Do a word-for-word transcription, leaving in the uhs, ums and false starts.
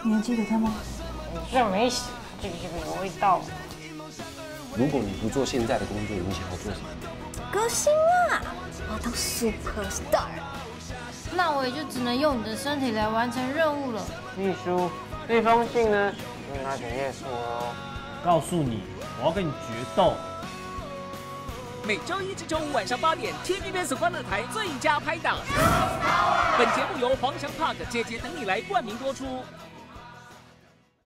你还记得他吗？ 你这没洗，这个这个有味道。 如果你不做现在的工作，你想要做什么？ 歌星啊，我要当 super star。 那我也就只能用你的身体来完成任务了。 秘书，这封信呢，就拿给叶素哦。 告诉你，我要跟你决斗。 每周一至周五晚上八点 ，T V B S 欢乐台最佳拍档。本节目由皇翔 Park 姐姐等你来冠名播出。